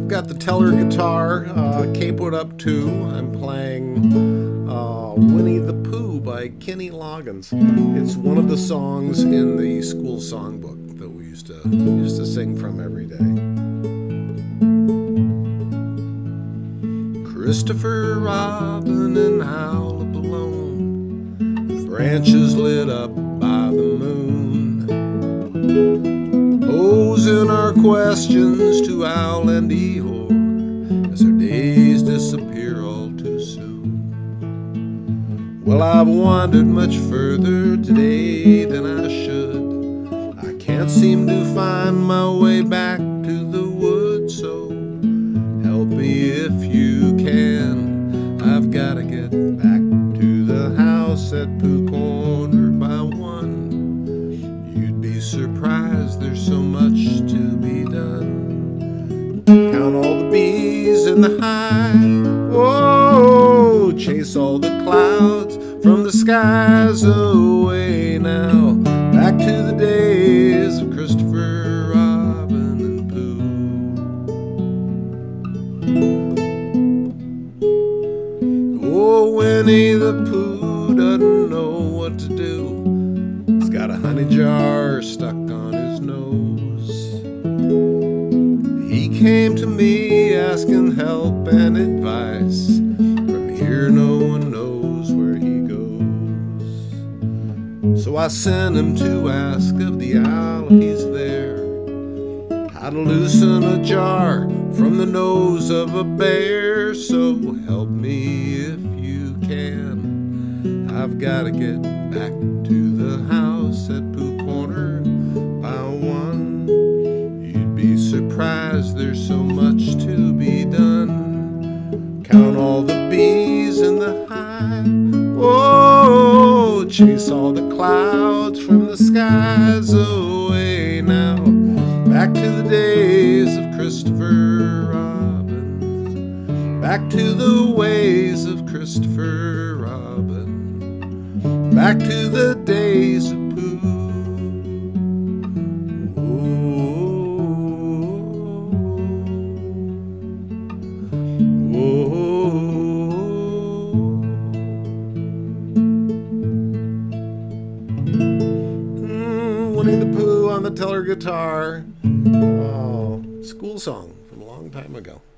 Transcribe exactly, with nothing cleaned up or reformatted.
I've got the Teller guitar, uh, capoed up too. I'm playing uh, Winnie the Pooh by Kenny Loggins. It's one of the songs in the school songbook that we used to used to sing from every day. Christopher Robin and Owl alone, the branches lit up by the moon, posing our questions to Owl and Ehore as our days disappear all too soon. Well, I've wandered much further today than I should. I can't seem to find my way back to the woods, so help me if you can. I've gotta get back to the house at Pooh Corner by one. You'd be surprised, there's so much to be done. Count all the bees in the hive, whoa, chase all the clouds from the skies away now. Back to the days of Christopher Robin and Pooh. Oh, Winnie the Pooh doesn't know what to do. He's got a honey jar stuck on his nose. He came to me asking help and advice. From here no one knows where he goes. So I sent him to ask of the owl if he's there, how to loosen a jar from the nose of a bear. So help me if you can. I've gotta get back to the house at Pooh Corner by one. You'd be surprised, there's so much to be done. Count all the bees in the hive, whoa, chase all the clouds from the skies away now. Back to the days of Christopher Robin, back to the ways of Christopher Robin, back to the days of Pooh. Whoa, mm, Winnie the Pooh on the Teller guitar. Oh, school song from a long time ago.